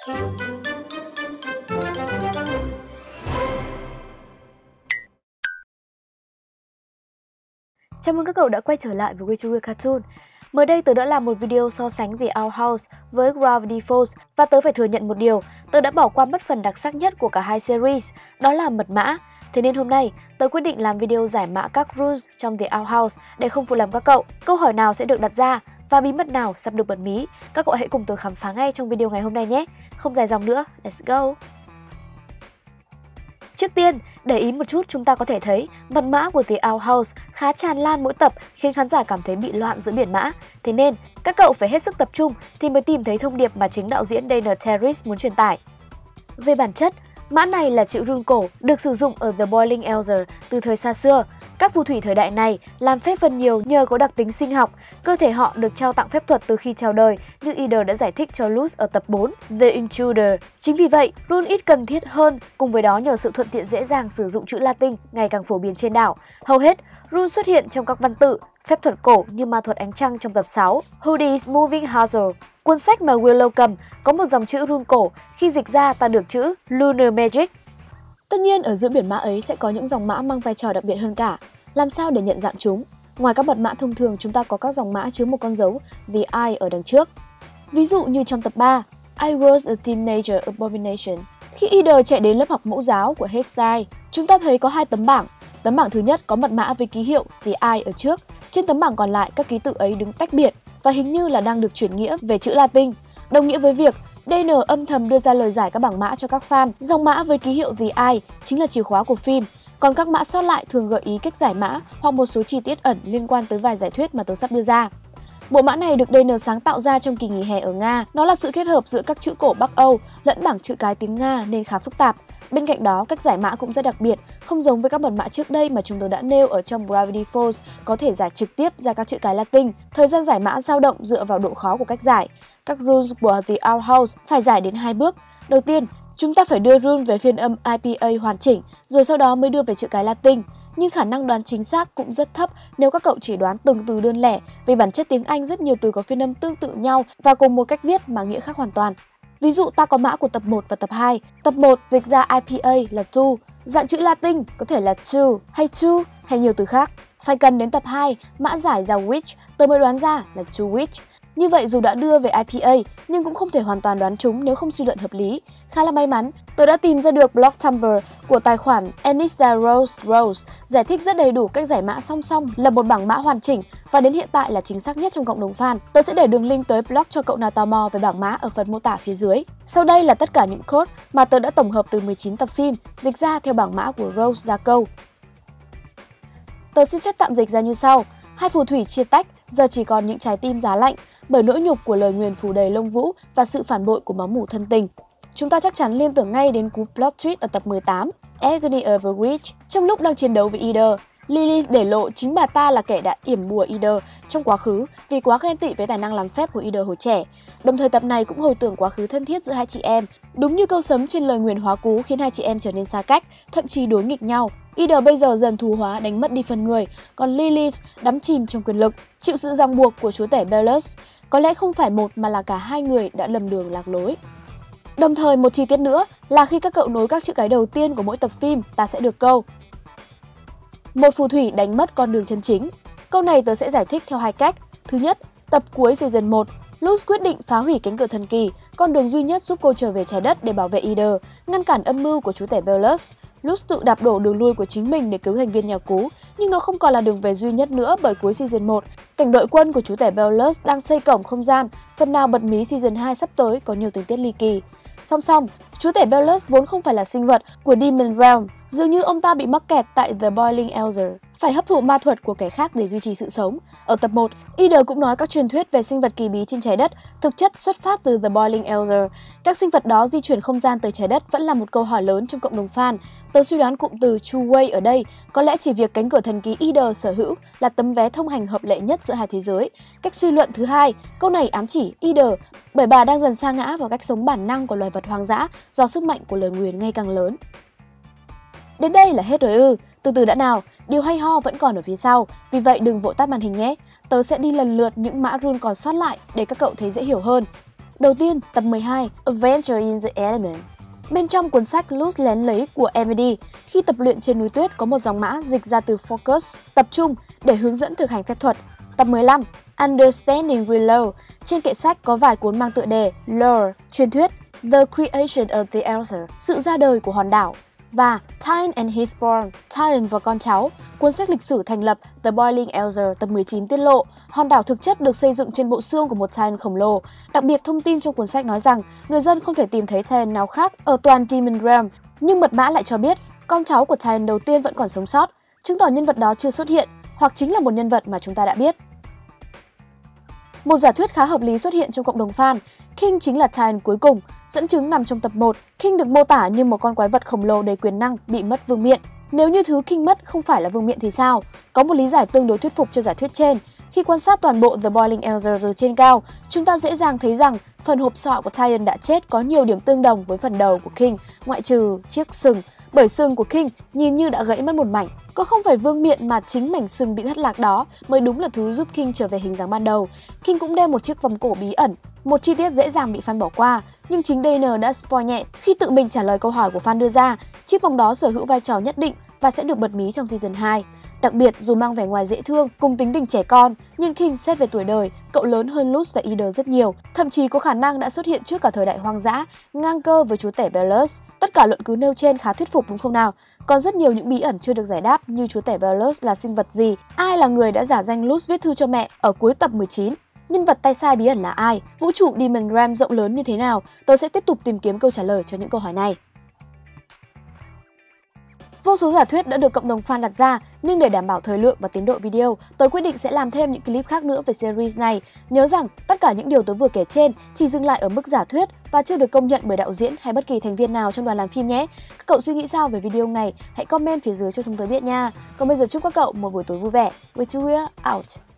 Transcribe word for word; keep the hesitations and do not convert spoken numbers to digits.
Chào mừng các cậu đã quay trở lại với Way to Real Cartoon. Mới đây tớ đã làm một video so sánh The Owl House với Gravity Falls và tớ phải thừa nhận một điều, tớ đã bỏ qua mất phần đặc sắc nhất của cả hai series, đó là mật mã. Thế nên hôm nay, tớ quyết định làm video giải mã các rules trong The Owl House để không phụ lòng các cậu. Câu hỏi nào sẽ được đặt ra và bí mật nào sắp được bật mí, các cậu hãy cùng tớ khám phá ngay trong video ngày hôm nay nhé. Không dài dòng nữa, let's go! Trước tiên, để ý một chút chúng ta có thể thấy mật mã của The Owl House khá tràn lan mỗi tập khiến khán giả cảm thấy bị loạn giữa biển mã. Thế nên, các cậu phải hết sức tập trung thì mới tìm thấy thông điệp mà chính đạo diễn Dana Terrace muốn truyền tải. Về bản chất, mã này là chữ rune cổ được sử dụng ở The Boiling Elder từ thời xa xưa. Các phù thủy thời đại này làm phép phần nhiều nhờ có đặc tính sinh học, cơ thể họ được trao tặng phép thuật từ khi chào đời, như Eder đã giải thích cho Luz ở tập bốn, The Intruder. Chính vì vậy, rune ít cần thiết hơn, cùng với đó nhờ sự thuận tiện dễ dàng sử dụng chữ Latin ngày càng phổ biến trên đảo. Hầu hết, rune xuất hiện trong các văn tự, phép thuật cổ như ma thuật ánh trăng trong tập sáu, Hoody's Moving Hazard. Cuốn sách mà Willow cầm có một dòng chữ rune cổ, khi dịch ra ta được chữ Lunar Magic. Tất nhiên ở giữa biển mã ấy sẽ có những dòng mã mang vai trò đặc biệt hơn cả. Làm sao để nhận dạng chúng? Ngoài các mật mã thông thường, chúng ta có các dòng mã chứa một con dấu The I ở đằng trước. Ví dụ như trong tập ba, I was a teenager abomination. Khi Eder chạy đến lớp học mẫu giáo của Hexai, chúng ta thấy có hai tấm bảng. Tấm bảng thứ nhất có mật mã với ký hiệu The I ở trước. Trên tấm bảng còn lại các ký tự ấy đứng tách biệt và hình như là đang được chuyển nghĩa về chữ Latin, đồng nghĩa với việc Dana âm thầm đưa ra lời giải các bảng mã cho các fan. Dòng mã với ký hiệu The I chính là chìa khóa của phim, còn các mã sót lại thường gợi ý cách giải mã hoặc một số chi tiết ẩn liên quan tới vài giải thuyết mà tôi sắp đưa ra. Bộ mã này được Dana sáng tạo ra trong kỳ nghỉ hè ở Nga. Nó là sự kết hợp giữa các chữ cổ Bắc Âu lẫn bảng chữ cái tiếng Nga nên khá phức tạp. Bên cạnh đó, cách giải mã cũng rất đặc biệt, không giống với các mật mã trước đây mà chúng tôi đã nêu ở trong Gravity Falls, có thể giải trực tiếp ra các chữ cái Latin. Thời gian giải mã dao động dựa vào độ khó của cách giải. Các rules của The Owl House phải giải đến hai bước. Đầu tiên, chúng ta phải đưa rune về phiên âm I P A hoàn chỉnh, rồi sau đó mới đưa về chữ cái Latin. Nhưng khả năng đoán chính xác cũng rất thấp nếu các cậu chỉ đoán từng từ đơn lẻ, vì bản chất tiếng Anh rất nhiều từ có phiên âm tương tự nhau và cùng một cách viết mà nghĩa khác hoàn toàn. Ví dụ ta có mã của tập một và tập hai. Tập một dịch ra I P A là to, dạng chữ Latin có thể là to hay to hay nhiều từ khác. Phải cần đến tập hai, mã giải ra which, tớ mới đoán ra là to which. Như vậy dù đã đưa về I P A nhưng cũng không thể hoàn toàn đoán chúng nếu không suy luận hợp lý. Khá là may mắn, tôi đã tìm ra được blog Tumblr của tài khoản Anissa Rose Rose giải thích rất đầy đủ cách giải mã song song là một bảng mã hoàn chỉnh và đến hiện tại là chính xác nhất trong cộng đồng fan. Tôi sẽ để đường link tới blog cho cậu nào tò mò về bảng mã ở phần mô tả phía dưới. Sau đây là tất cả những code mà tôi đã tổng hợp từ mười chín tập phim dịch ra theo bảng mã của Rose ra câu. Tôi xin phép tạm dịch ra như sau. Hai phù thủy chia tách, giờ chỉ còn những trái tim giá lạnh bởi nỗi nhục của lời nguyền phủ đầy lông vũ và sự phản bội của máu mủ thân tình. Chúng ta chắc chắn liên tưởng ngay đến cú plot twist ở tập mười tám, Agony of a Witch. Trong lúc đang chiến đấu với Eder, Lily để lộ chính bà ta là kẻ đã yểm bùa Eder trong quá khứ vì quá ghen tị với tài năng làm phép của Eder hồi trẻ. Đồng thời tập này cũng hồi tưởng quá khứ thân thiết giữa hai chị em. Đúng như câu sấm trên lời nguyền hóa cú khiến hai chị em trở nên xa cách, thậm chí đối nghịch nhau. Eder bây giờ dần thù hóa đánh mất đi phần người, còn Lilith đắm chìm trong quyền lực, chịu sự ràng buộc của chúa tể Belus. Có lẽ không phải một mà là cả hai người đã lầm đường lạc lối. Đồng thời một chi tiết nữa là khi các cậu nối các chữ cái đầu tiên của mỗi tập phim, ta sẽ được câu một phù thủy đánh mất con đường chân chính. Câu này tớ sẽ giải thích theo hai cách. Thứ nhất, tập cuối season một, Luz quyết định phá hủy cánh cửa thần kỳ, con đường duy nhất giúp cô trở về trái đất để bảo vệ Eder, ngăn cản âm mưu của chúa tể Belus. Luz tự đạp đổ đường lui của chính mình để cứu thành viên nhà cú, nhưng nó không còn là đường về duy nhất nữa bởi cuối season một, cảnh đội quân của chúa tể Belus đang xây cổng không gian, phần nào bật mí season hai sắp tới có nhiều tình tiết ly kỳ. Song song, chúa tể Belus vốn không phải là sinh vật của Demon Realm, dường như ông ta bị mắc kẹt tại The Boiling Elder, phải hấp thụ ma thuật của kẻ khác để duy trì sự sống. Ở tập một, Eder cũng nói các truyền thuyết về sinh vật kỳ bí trên trái đất thực chất xuất phát từ The Boiling Elder. Các sinh vật đó di chuyển không gian tới trái đất vẫn là một câu hỏi lớn trong cộng đồng fan. Tớ suy đoán cụm từ two way ở đây có lẽ chỉ việc cánh cửa thần kỳ Eder sở hữu là tấm vé thông hành hợp lệ nhất giữa hai thế giới. Cách suy luận thứ hai, câu này ám chỉ Eder bởi bà đang dần sa ngã vào cách sống bản năng của loài vật hoang dã do sức mạnh của lời nguyền ngày càng lớn. Đến đây là hết rồi ư, từ từ đã nào, điều hay ho vẫn còn ở phía sau, vì vậy đừng vội tắt màn hình nhé. Tớ sẽ đi lần lượt những mã rune còn sót lại để các cậu thấy dễ hiểu hơn. Đầu tiên, tập mười hai, Adventure in the Elements. Bên trong cuốn sách Luz lén lấy của Emily, khi tập luyện trên núi tuyết có một dòng mã dịch ra từ Focus, tập trung, để hướng dẫn thực hành phép thuật. Tập mười lăm, Understanding Willow. Trên kệ sách có vài cuốn mang tựa đề Lore, truyền thuyết, The Creation of the Elder, sự ra đời của hòn đảo, và Tywin and His Born, Tywin và con cháu, cuốn sách lịch sử thành lập The Boiling Elder tập mười chín tiết lộ hòn đảo thực chất được xây dựng trên bộ xương của một Tywin khổng lồ. Đặc biệt, thông tin trong cuốn sách nói rằng người dân không thể tìm thấy Tywin nào khác ở toàn Demon Realm, nhưng mật mã lại cho biết con cháu của Tywin đầu tiên vẫn còn sống sót, chứng tỏ nhân vật đó chưa xuất hiện, hoặc chính là một nhân vật mà chúng ta đã biết. Một giả thuyết khá hợp lý xuất hiện trong cộng đồng fan, King chính là Tywin cuối cùng. Dẫn chứng nằm trong tập một, King được mô tả như một con quái vật khổng lồ đầy quyền năng bị mất vương miện. Nếu như thứ King mất không phải là vương miện thì sao? Có một lý giải tương đối thuyết phục cho giả thuyết trên. Khi quan sát toàn bộ The Boiling Elder từ trên cao, chúng ta dễ dàng thấy rằng phần hộp sọ của Tywin đã chết có nhiều điểm tương đồng với phần đầu của King, ngoại trừ chiếc sừng, bởi sừng của King nhìn như đã gãy mất một mảnh. Có không phải vương miện mà chính mảnh sừng bị thất lạc đó mới đúng là thứ giúp King trở về hình dáng ban đầu. King cũng đeo một chiếc vòng cổ bí ẩn, một chi tiết dễ dàng bị fan bỏ qua, nhưng chính Dana đã spoil nhẹ khi tự mình trả lời câu hỏi của fan đưa ra. Chiếc vòng đó sở hữu vai trò nhất định và sẽ được bật mí trong season hai. Đặc biệt, dù mang vẻ ngoài dễ thương cùng tính tình trẻ con, nhưng King xét về tuổi đời, cậu lớn hơn Luz và Eder rất nhiều, thậm chí có khả năng đã xuất hiện trước cả thời đại hoang dã, ngang cơ với chúa tể Belus. Tất cả luận cứ nêu trên khá thuyết phục đúng không nào? Còn rất nhiều những bí ẩn chưa được giải đáp, như chúa tể Belus là sinh vật gì, ai là người đã giả danh Luz viết thư cho mẹ ở cuối tập mười chín. Nhân vật tay sai bí ẩn là ai? Vũ trụ Demon Realm rộng lớn như thế nào? Tớ sẽ tiếp tục tìm kiếm câu trả lời cho những câu hỏi này. Vô số giả thuyết đã được cộng đồng fan đặt ra, nhưng để đảm bảo thời lượng và tiến độ video, tôi quyết định sẽ làm thêm những clip khác nữa về series này. Nhớ rằng, tất cả những điều tôi vừa kể trên chỉ dừng lại ở mức giả thuyết và chưa được công nhận bởi đạo diễn hay bất kỳ thành viên nào trong đoàn làm phim nhé. Các cậu suy nghĩ sao về video này? Hãy comment phía dưới cho chúng tôi biết nha. Còn bây giờ chúc các cậu một buổi tối vui vẻ. With you out.